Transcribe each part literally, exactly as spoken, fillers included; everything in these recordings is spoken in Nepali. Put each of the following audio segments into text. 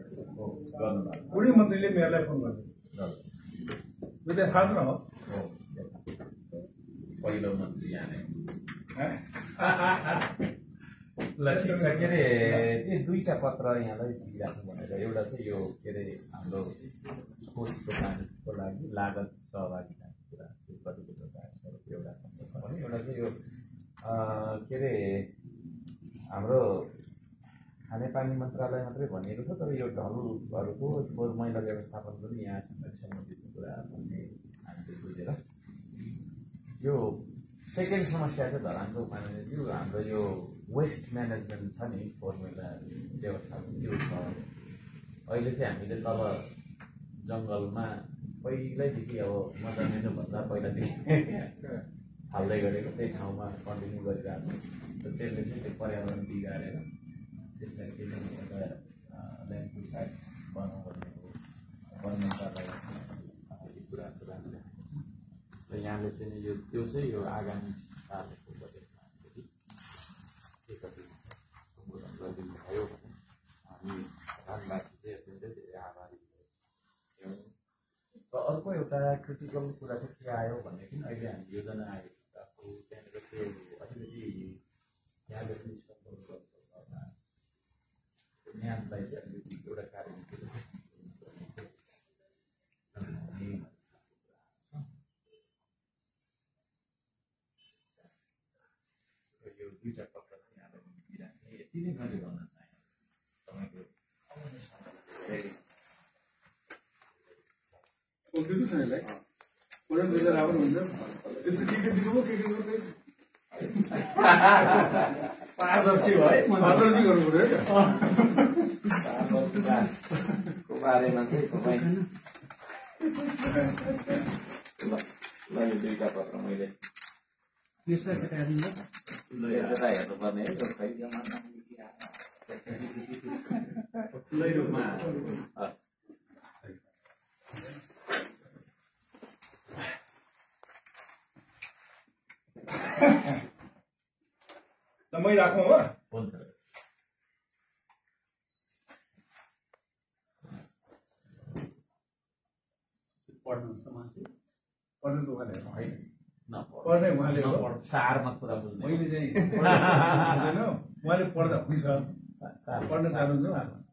कुनै मन्त्रीले मेयरलाई फोन गर्दैन दुईटा छात्र हो पहिलो मन्त्री आने ल ठिक छ के अरे यी दुईटा पत्र यहाँलाई दिइराख्नु भनेर एउटा चाहिँ यो के अरे हाम्रो कोषको कामको लागि लागत सहभागिताको कुरा कतिको एउटा भने एउटा चाहिँ यो के अरे हाम्रो खानेपानी मन्त्रालय मात्रै भनिएको छ तर यो ढलहरूको फोहोर मैला व्यवस्थापन पनि यहाँ सम्बन्धित कुरा भन्ने हामीले बुझेर यो सेकेन्ड समस्या चाहिँ धरानको माननीयज्यू हाम्रो यो वेस्ट म्यानेजमेन्ट छ नि फोहोर मैला व्यवस्थापन त्यो छ अहिले चाहिँ हामीले तल जङ्गलमा पहिल्यैदेखि अब म जन्मिनुभन्दा पहिलादेखि हाल्दै गरेको त्यही ठाउँमा कन्टिन्यू गरिरहेको छ त्यसले चाहिँ त्यो पर्यावरण बिगारेर त्यसलाई चाहिँ एउटा ल्यान्डफिल साइट बनाउनु पर्ने हो वन मन्त्रालय कुराहरू राख्ने र यहाँले चाहिँ यो त्यो चाहिँ यो आगामी सालको बजेटमा गरिदिनु भयो भने हामी धनवासी चाहिँ अत्यन्तै धेरै आभारी छौँ। र अर्को एउटा क्रिटिकल कुरा चाहिँ के आयो भनेदेखि अहिले हामी योजना आएको त्यहाँनिर त्यो अलिकति यहाँले पनि ज्ञानलाई चाहिँ अलिकति एउटा कार्य यो दुईवटा पत्र चाहिँ यहाँलाई दिइराख्ने यति नै मैले भन्न चाहेँ तपाईँको दिनु छ यसलाई पुरानो दुई हजार राम्रो हुन्छ त्यसको के के दिनु के के गर्दै पारदर्शी भयो पारदर्शी गर्नु पर्यो को बारेमा चाहिँ तपाईँ ल ल यो दुईवटा पत्र मैले यता हेर्नुपर्ने है खै जमाना खुल्लै रूपमा हस् मै राखौँ हो हुन्छ पढ्नुहुन्छ मान्छे पढ्नु त उहाँले होइन पढ्दै उहाँले सारमा कुरा बुझ्नु मैले चाहिँ बुझ्दैन उहाँले पढ्दा हुन्छ पढ्न चाहनुहुन्छ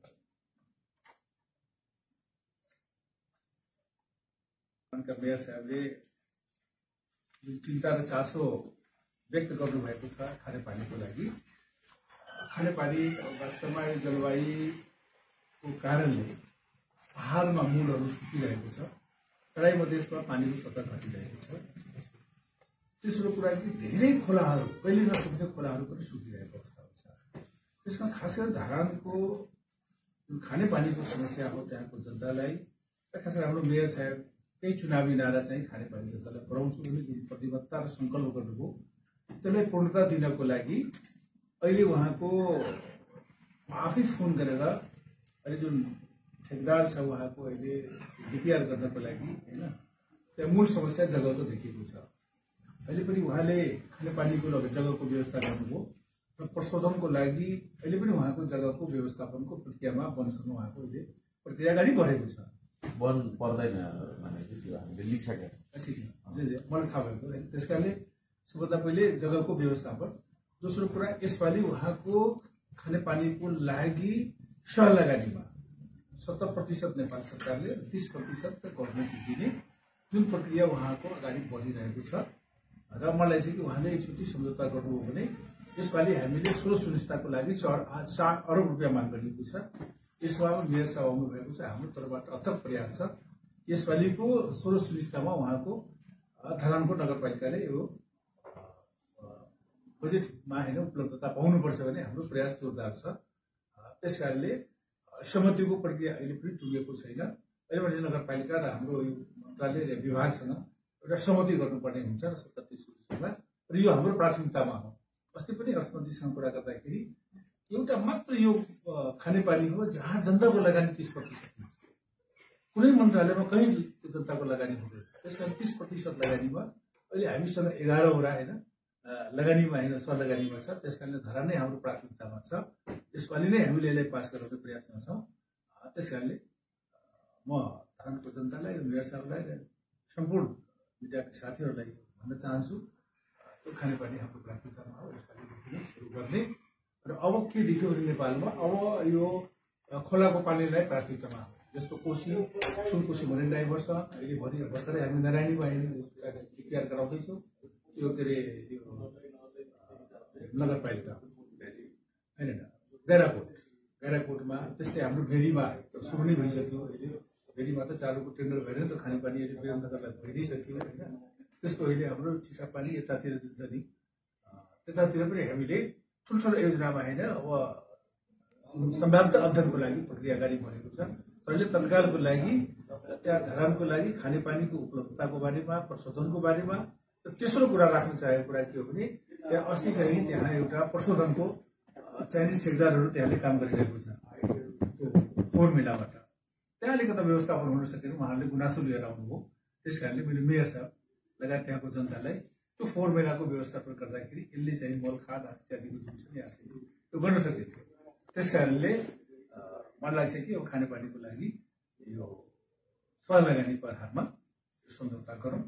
मेयर साहबले जुन चिन्ता र चासो व्यक्त गर्नुभएको छ खानेपानीको लागि खानेपानी वास्तवमा यो जलवायुको कारणले पहाडमा मूलहरू सुकिरहेको छ तराई मधेसमा पानीको सतह घटिरहेको छ तेस्रो कुरा कि धेरै खोलाहरू कहिले नसुक्ने खोलाहरू पनि सुकिरहेको अवस्था छ त्यसमा खास गरी धरानको जुन खानेपानीको समस्या हो त्यहाँको जनतालाई खास गरी हाम्रो मेयर साहब केही चुनावी नारा चाहिँ खानेपानी जनतालाई पुर्याउँछु भने जुन प्रतिबद्धता र सङ्कल्प गर्नुभयो त्यसलाई पूर्णता दिनको लागि अहिले उहाँको आफै फोन गरेर अहिले जुन ठेकदार छ उहाँको अहिले डिपिआर गर्नको लागि होइन त्यहाँ मूल समस्या जग्गाको देखिएको छ अहिले पनि उहाँले खानेपानीको जग्गाको व्यवस्था गर्नुभयो र प्रशोधनको लागि अहिले पनि उहाँको जग्गाको व्यवस्थापनको प्रक्रियामा वनसँग उहाँको अहिले प्रक्रिया अगाडि बढेको छ वन पर्दैन भनेपछि त्यो हामीले लिइसकेको छ ठिक छ मलाई थाहा भएको त्यस कारणले सबभन्दा पहिले जग्गाको व्यवस्थापन दोस्रो कुरा यसपालि उहाँको खानेपानीको लागि सहलगानीमा सत्तर प्रतिशत नेपाल सरकारले तीस प्रतिशत गभर्मेन्टले दिने जुन प्रक्रिया उहाँको अगाडि बढिरहेको छ र मलाई चाहिँ कि उहाँले एकचोटि सम्झौता गर्नुभयो भने यसपालि हामीले स्रोत सुनिश्चितताको लागि चार चार अरब रुपियाँ माग गरिएको छ यसमा मेयर साहब आउनु भएको छ हाम्रो तर्फबाट अथक प्रयास छ यसपालिको स्रोत सुनिश्चिततामा उहाँको धरानको नगरपालिकाले यो बजेटमा होइन उपलब्धता पाउनुपर्छ भने हाम्रो प्रयास जोरदार छ त्यस कारणले सहमतिको प्रक्रिया अहिले पनि टुङ्गिएको छैन अहिले भने नगरपालिका र हाम्रो यो मन्त्रालय र विभागसँग एउटा सहमति गर्नुपर्ने हुन्छ र सत्तर तीस प्रतिशतमा र यो हाम्रो प्राथमिकतामा हो अस्ति पनि अर्थमन्त्रीसँग कुरा गर्दाखेरि एउटा मात्र यो खानेपानी हो जहाँ जनताको लगानी तीस प्रतिशत हुन्छ कुनै मन्त्रालयमा कहीँ जनताको लगानी हुँदैन त्यसकारण तीस प्रतिशत लगानीमा अहिले हामीसँग एघारवटा होइन लगानीमा होइन सहलगानीमा छ त्यस कारणले धरा नै हाम्रो प्राथमिकतामा छ यसपालि नै हामीले यसलाई पास गराउने प्रयासमा छौँ त्यस कारणले म धरानको जनतालाई मेयर साहबलाई र सम्पूर्ण मिडियाका साथीहरूलाई भन्न चाहन्छु त्यो खानेपानी हाम्रो प्राथमिकतामा हो, यसपालिदेखि सुरु गर्ने र अब के देख्यो भने नेपालमा अब यो खोलाको पानीलाई प्राथमिकतामा हो। जस्तो कोशी सुनकोशी भन्ने ड्राइभर छ, अहिले भरि भर्खरै हामी नारायणीमा डिक्लेयर गराउँदैछौँ यो के अरे यो नगरपालिका होइन गैराकोट गैराकोटमा, त्यस्तै हाम्रो भेरीमा सुरु नै भइसक्यो। अहिले भेरीमा त चारोको टेन्डर भएर त खानेपानी अहिले वीरनगरलाई भइदिइसक्यो होइन। त्यस्तो अहिले हाम्रो चिसापानी यतातिर जुन छ नि त्यतातिर पनि हामीले ठुल्ठुलो योजनामा होइन अब सम्भाव्य अध्ययनको लागि प्रक्रिया अगाडि बढेको छ। अहिले तत्कालको लागि त्यहाँ धरानको लागि खानेपानीको उपलब्धताको बारेमा, प्रशोधनको बारेमा र तेस्रो कुरा राख्न चाहेको कुरा के हो भने त्यहाँ अस्ति चाहिँ त्यहाँ एउटा प्रशोधनको चाइनिज ठेकदारहरू त्यहाँले काम गरिरहेको छ फोहोर मेलाबाट। त्यहाँ अलिकता व्यवस्थापन हुन सकेन, उहाँहरूले गुनासो लिएर आउनुभयो। त्यस कारणले मैले मेयर साहब लगायत त्यहाँको जनतालाई त्यो फोहोर मेलाको व्यवस्थापन गर्दाखेरि यसले चाहिँ मल खाद इत्यादिको जुन छ नि आशा त्यो गर्न सकिन्थ्यो। त्यस कारणले मलाई लाग्छ कि अब खानेपानीको लागि यो सहलगानीको आधारमा सम्झौता गरौँ।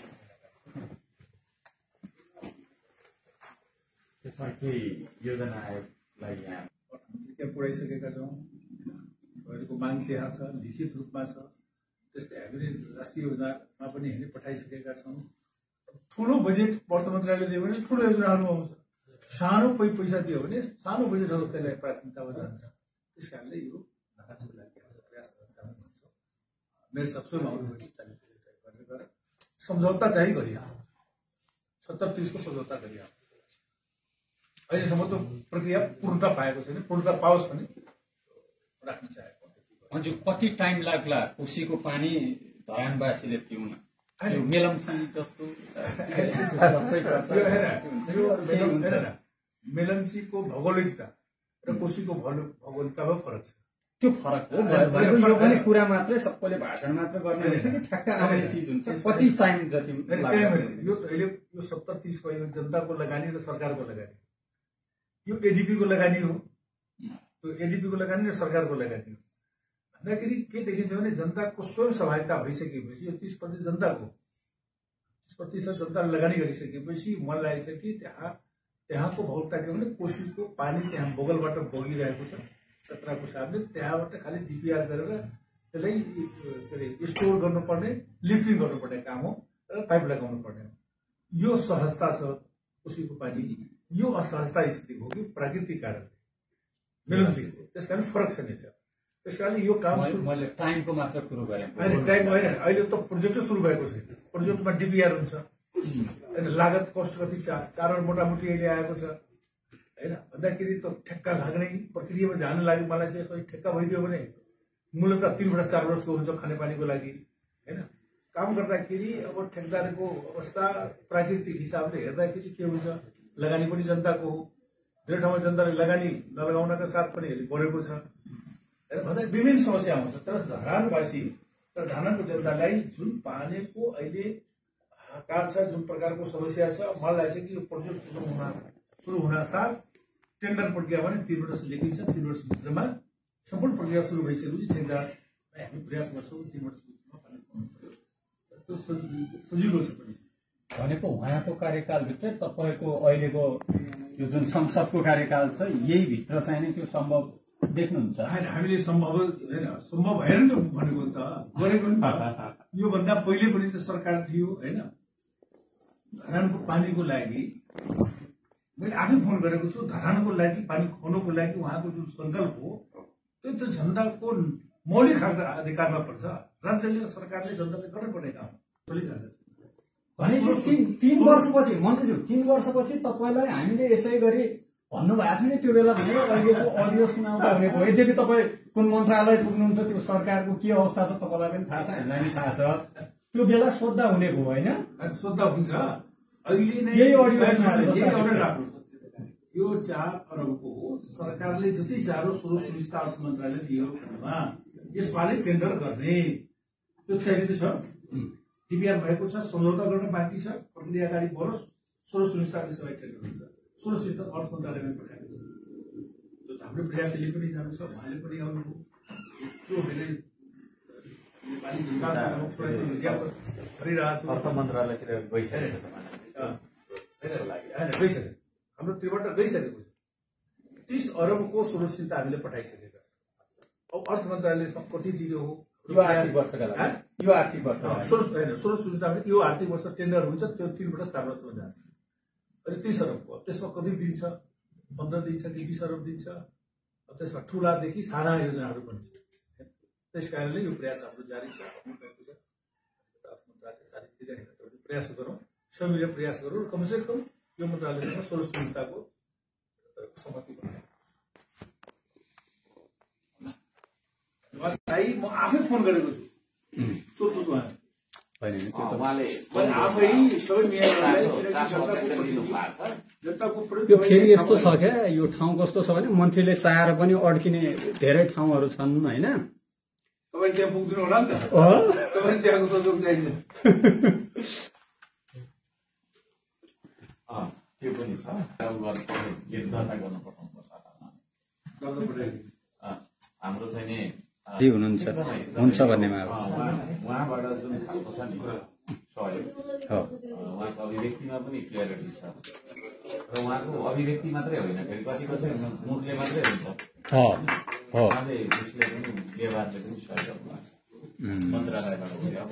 त्यसमा केही योजना आयोगलाई यहाँ त्यहाँ पुऱ्याइसकेका छौँ, अहिलेको माग त्यहाँ छ, लिखित रूपमा छ। त्यस्तै हामीले राष्ट्रिय योजनामा पनि हामीले पठाइसकेका छौँ। ठुलो बजेट अर्थ मन्त्रालयले दियो भने ठुलो योजनाहरू आउँछ, सानो कोही पैसा दियो भने सानो बजेटहरू त्यसलाई प्राथमिकतामा जान्छ। त्यस कारणले यो लगानीको लागि हाम्रो प्रयास गर्न चाहन्छौँ। मेरो सब स्वयं आउनुभयो चालिस गरेर सम्झौता चाहिँ गरिहाल्छ, सत्तर तिसको सम्झौता गरिहाल्छ। अहिलेसम्म त प्रक्रिया पूर्णता पाएको छैन, पूर्णता पाओस् भने राख्न चाहेको। हजुर, कति टाइम लाग्ला कोशीको पानी धरानवासीले पिउन? मेलम्ची जस्तो मेलम्चीको भौगोलिकता र कोशीको भौगोलिकतामा फरक छ। त्यो फरक हो, यो पनि कुरा मात्रै सबैले भाषण मात्र गर्ने हुन्छ कि ठ्याक्क आउने चिज हुन्छ? कति टाइम जति यो अहिले यो सत्तर तिस भयो जनताको लगानी र सरकारको लगानी, यो एडिपीको लगानी हो, त्यो एडिपीको लगानी र सरकारको लगानी हो। भन्दाखेरि के देखिन्छ भने जनताको स्वयं सहभागिता भइसकेपछि यो तीस प्रतिशत जनताको तीस प्रतिशत जनताले लगानी गरिसकेपछि मलाई लागेको छ कि त्यहाँ त्यहाँको भौगोलिकता के भने कोशीको पानी त्यहाँ बगलबाट बगिरहेको छ चत्राको साथले, त्यहाँबाट खालि डिपिआर गरेर त्यसलाई के अरे स्टोर गर्नुपर्ने, लिफ्टिङ गर्नुपर्ने काम हो र पाइप लगाउनु पर्ने हो। यो सहजता छ कोशीको पानी, यो असहजता स्थिति हो कि प्राकृतिक कारणले मेलम्चीको, त्यस कारण फरक छ नेचर। त्यस कारणले यो काम मैले टाइमको मात्र कुरो गरेँ, होइन टाइम होइन, अहिले त प्रोजेक्टै सुरु भएको छ। प्रोजेक्टमा डिपिआर हुन्छ होइन, लागत कस्ट कति चार चार मोटामोटी अहिले आएको छ होइन। भन्दाखेरि त ठेक्का लाग्ने प्रक्रियामा जानु लाग्यो, मलाई चाहिँ यसमा ठेक्का भइदियो भने मूलत तिनबाट चार वर्षको हुन्छ खानेपानीको लागि होइन। काम गर्दाखेरि अब ठेकदारको अवस्था प्राकृतिक हिसाबले हेर्दाखेरि के हुन्छ, लगानी पनि जनताको हो, धेरै ठाउँमा जनताले लगानी नलगाउनका साथ पनि बढेको छ भन्दा विभिन्न समस्या आउँछ। तर धरानवासी र धरानको जनतालाई जुन पानीको अहिले हाहाकार छ, जुन प्रकारको समस्या छ, मलाई लाग्छ कि यो प्रोजेक्ट सुरु हुन सुरु हुन साथ टेन्डर प्रक्रिया पनि तीन वर्ष लेखिन्छ। तीन वर्षभित्रमा सम्पूर्ण प्रक्रिया सुरु भइसकेपछि ठेकदारलाई हामी प्रयास गर्छौँ तीन वर्षभित्रमा पानी पाउनु पर्यो, त्यो सजिलो छ पनि। भनेको उहाँको कार्यकालभित्र तपाईँको अहिलेको यो जुन संसदको कार्यकाल छ यही भित्र चाहिँ नै त्यो सम्भव देख्नुहुन्छ? होइन, हामीले सम्भव होइन, सम्भव भएन नि त भनेको त, गरेको नि त। योभन्दा पहिले पनि त सरकार थियो होइन। धरानको पानीको लागि मैले आफै फोन गरेको छु, धरानको लागि पानी खुवाउनको लागि उहाँको जुन सङ्कल्प हो त्यो त जनताको मौलिक अधिकारमा पर्छ। राज्यले र सरकारले जनताले गर्नुपर्ने काम चलिरहेको छ। भनेपछि तीन तीन वर्षपछि मन्त्रीज्यू तीन वर्षपछि तपाईँलाई हामीले यसै गरी भन्नुभएको थियो नि त्यो बेला भने अहिलेको अडियो सुनाउँदा हुने भयो। यद्यपि तपाईँ कुन मन्त्रालय पुग्नुहुन्छ त्यो सरकारको के अवस्था छ तपाईँलाई पनि थाहा छ, हामीलाई पनि थाहा छ। त्यो बेला सोद्धा हुने भयो होइन? सोद्धा हुन्छ अहिले नै यही अडियो यो चार अरबको सरकारले जति चारो स्रोत सुनिश्चित अर्थ मन्त्रालयले दियो यसपालि टेन्डर गर्ने त्यो तयारी त छ, डिपिआर भएको छ, सम्झौता गर्न बाँकी छ, प्रक्रिया अगाडि बढोस्, स्रोत सुनिश्चित सबै टेन्डर हुन्छ। स्रोत सुनिश्चित अर्थ मन्त्रालयले पठाएको छ, त्यो हाम्रो प्रयासले पनि जानु छ, उहाँले पनि आउनुभयो। त्यो मैले नेपाली जनताको समक्ष पुर्याएको विज्ञापन गरिरहेको छु। अर्थ मन्त्रालयतिर गइसकेको छ होइन गइसकेको छ, हाम्रो त्रिबाट गइसकेको छ। तीस अरबको सोलुसन त हामीले पठाइसकेका छौँ। अब अर्थ मन्त्रालयले कति दियो हो यो आर्थिक वर्षका लागि यो आर्थिक वर्ष सोलु होइन सोलु सुविधा यो आर्थिक वर्ष टेन्डर हुन्छ, त्यो तिनबाट चार वर्षमा जान्छ। अहिले तीस अरबको त्यसमा कति दिन्छ, पन्ध्र दिन्छ कि बिस अरब दिन्छ। अब त्यसमा ठुलादेखि साना योजनाहरू पनि छ। त्यस कारणले यो प्रयास हाम्रो जारी छ, भएको छ। अर्थ मन्त्रालयले चारैतिर हेर्न प्रयास गरौँ, सबैले प्रयास गरौँ, कमसे कम यो मन्त्रालयसँग सोलु सुविधाको सहमति बनाए। म आफै फोन गरेको छु, सोध्नुहोस् उहाँ उहाँले मैले आफै सबै मेयरहरूलाई यो फेरि यस्तो छ क्या, यो ठाउँ कस्तो छ भने मन्त्रीले चाहेर पनि अड्किने धेरै ठाउँहरू छन् होइन। तपाईँ त्यहाँ पुग्दिनु होला नि त, तपाईँ त्यहाँको सहयोग चाहिन्छ। त्यो पनि छ, दर्ता गर्न पठाउनुपर्छ। हाम्रो चाहिँ नि हुनुहुन्छ हुन्छ भन्नेमा उहाँबाट जुन खालको छ नि सहयोग, उहाँको अभिव्यक्तिमा पनि क्लियरिटी छ। र उहाँको अभिव्यक्ति मात्रै होइन, फेरि कति कसै मुखले मात्रै हुन्छ, उहाँले उसले पनि व्यवहारले पनि सहयोग गर्नु मन्त्रालयबाट। अब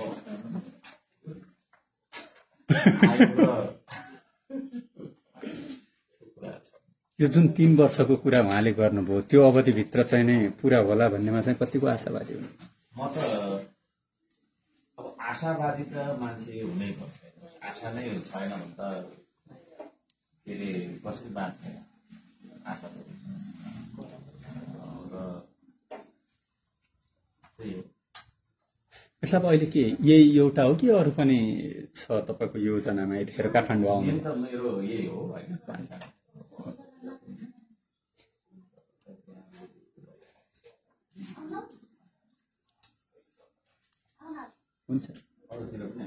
यो जुन तीन वर्षको कुरा उहाँले गर्नुभयो त्यो अवधिभित्र चाहिँ नै पुरा होला भन्नेमा चाहिँ कतिको आशावादी हुनु? म त अब आशावादी त मान्छे हुनै पर्छ, आशा नै छैन भने त के अरे कसै बाँच्दैन। आशा त र त्यही हो। यसमा अहिले के यही एउटा हो कि अरू पनि छ तपाईँको योजनामा यतिखेर काठमाडौँ आउनु? त मेरो यही हो होइन। हुन्छ।